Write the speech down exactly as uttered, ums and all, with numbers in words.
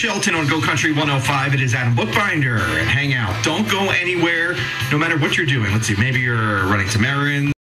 Shelton on Go Country one oh five. It is Adam Bookbinder. Hang out. Don't go anywhere, no matter what you're doing. Let's see, maybe you're running some errands.